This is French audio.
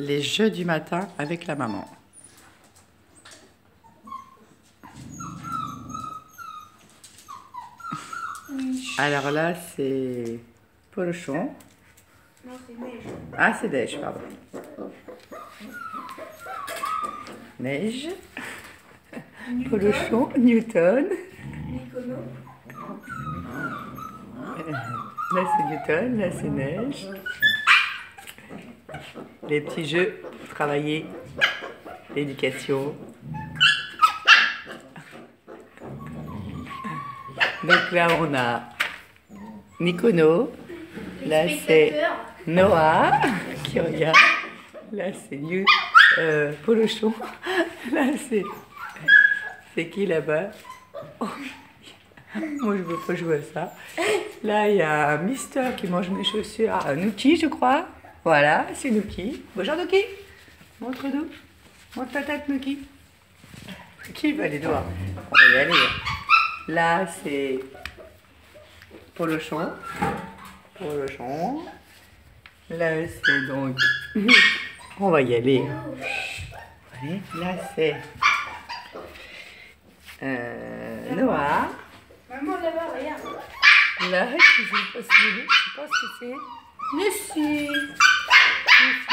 les jeux du matin avec la maman. Alors là, c'est Polochon. Non, c'est Neige. Ah, c'est Neige, pardon. Neige. Polochon, Newton. Mykono. Là, c'est Newton, là, c'est Neige. Les petits jeux pour travailler l'éducation. Donc là, on a Mykono. Là, c'est Noah qui regarde. Là, c'est Polochon. Là, c'est qui là-bas? Oh. Moi, je veux pas jouer à ça. Là, il y a Mister qui mange mes chaussures. Ah, Nuki, je crois. Voilà, c'est Nuki. Bonjour, Nuki. Montre-nous. Montre ta tête, Nuki. Qui va aller dehors? On va y aller. Là, c'est Polochon. Polochon. Là, c'est donc... On va y aller. Allez, là, c'est Noah. Maman, là-bas, regarde. Là, je sais pas ce que c'est. Lucie.